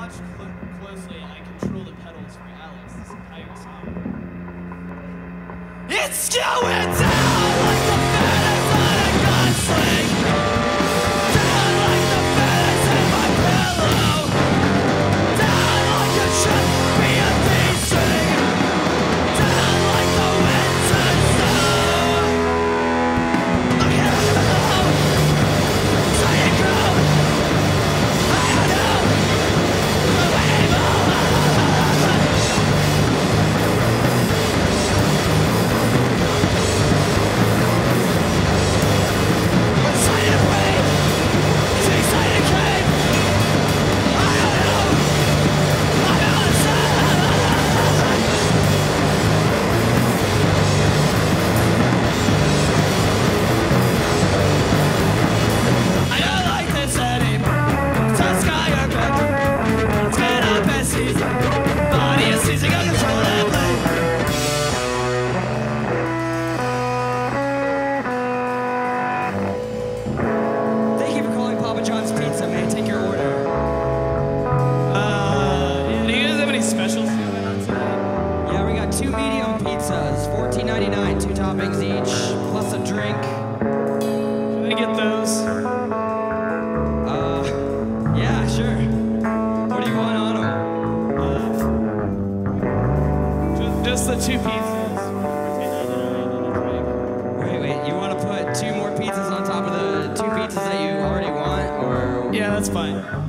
watch closely, I control the pedals for Alex this entire song. It's going down like the feathers on a gunsling. Down like the feathers in my pillow. Down like it should be a D-string. Down like the winter snow. Look at it go. Say it go. I don't know. The wave of excited wave. It's excited cave. I don't know. I'm outside. I don't like this anymore. It's a sky or bed. It's been a best season. Body is seizing on control that play. Thank you for calling Papa John's Pizza. May I take your order? Do you guys have any specials going on tonight? Yeah, we got 2 medium pizzas, $14.99, 2 toppings each, plus a drink. Can I get those? Yeah, sure. What do you want on them? Just the 2 pizzas. Wait, you want to put 2 more pizzas on top of the 2 pizzas that you already want, or? Yeah, that's fine.